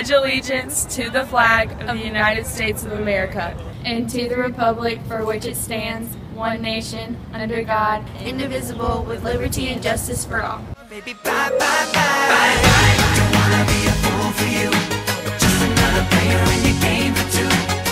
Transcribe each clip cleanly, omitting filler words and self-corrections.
pledge allegiance to the flag of the United States of America and to the republic for which it stands, one nation, under God, indivisible, with liberty and justice for all. Baby, bye, bye, bye. Bye, bye. Don't wanna be a fool for you. Just another player in your game for two.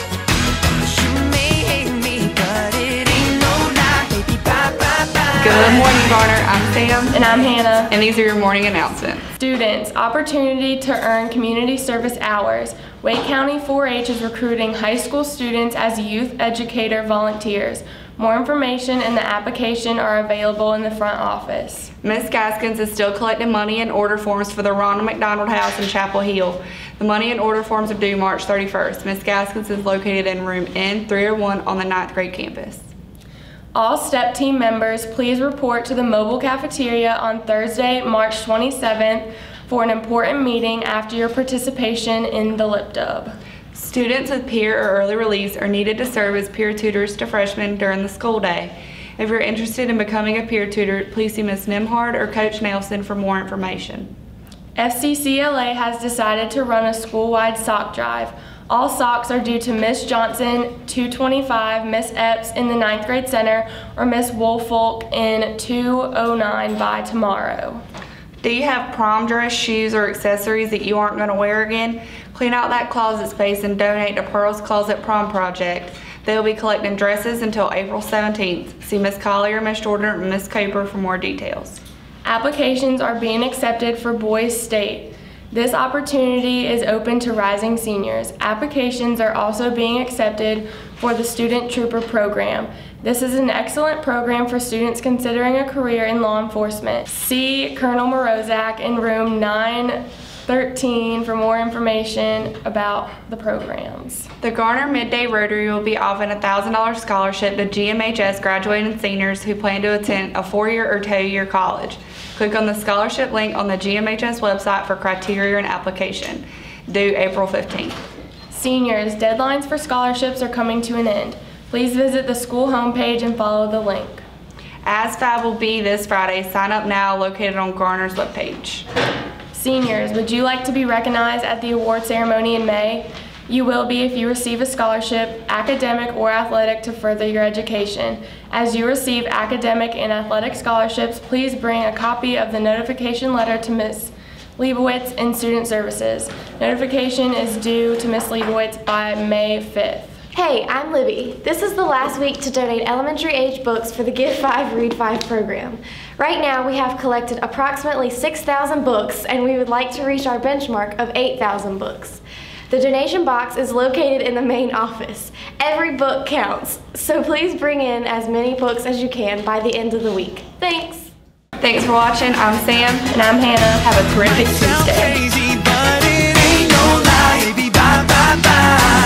You may hate me, but it ain't no lie. Baby, bye, bye, bye. Good morning, Garner. I'm Sam. And I'm Hannah. And these are your morning announcements. Students, opportunity to earn community service hours. Wake County 4-H is recruiting high school students as youth educator volunteers. More information and the application are available in the front office. Ms. Gaskins is still collecting money and order forms for the Ronald McDonald House in Chapel Hill. The money and order forms are due March 31st. Ms. Gaskins is located in room N301 on the 9th grade campus. All STEP team members, please report to the mobile cafeteria on Thursday, March 27th for an important meeting after your participation in the Lip Dub. Students with peer or early release are needed to serve as peer tutors to freshmen during the school day. If you're interested in becoming a peer tutor, please see Ms. Nimhard or Coach Nelson for more information. FCCLA has decided to run a school-wide sock drive. All socks are due to Miss Johnson, 225, Miss Epps in the 9th grade center, or Miss Woolfolk in 209 by tomorrow. Do you have prom dress, shoes, or accessories that you aren't going to wear again? Clean out that closet space and donate to Pearl's Closet Prom Project. They will be collecting dresses until April 17th. See Ms. Collier, Ms. Jordan, or Ms. Cooper for more details. Applications are being accepted for Boys State. This opportunity is open to rising seniors. Applications are also being accepted for the Student Trooper program. This is an excellent program for students considering a career in law enforcement. See Colonel Morozak in room 913 for more information about the programs. The Garner Midday Rotary will be offering a $1,000 scholarship to GMHS graduating seniors who plan to attend a 4-year or 2-year college. Click on the scholarship link on the GMHS website for criteria and application. Due April 15th. Seniors, deadlines for scholarships are coming to an end. Please visit the school homepage and follow the link. ASVAB will be this Friday. Sign up now, located on Garner's webpage. Seniors, would you like to be recognized at the award ceremony in May? You will be if you receive a scholarship, academic or athletic, to further your education. As you receive academic and athletic scholarships, please bring a copy of the notification letter to Ms. Leibowitz in Student Services. Notification is due to Ms. Leibowitz by May 5th. Hey, I'm Libby. This is the last week to donate elementary age books for the Give 5, Read 5 program. Right now we have collected approximately 6,000 books and we would like to reach our benchmark of 8,000 books. The donation box is located in the main office. Every book counts, so please bring in as many books as you can by the end of the week. Thanks! Thanks for watching. I'm Sam. And I'm Hannah. Have a terrific Tuesday. Crazy, but it ain't no lie. Baby, bye, bye, bye.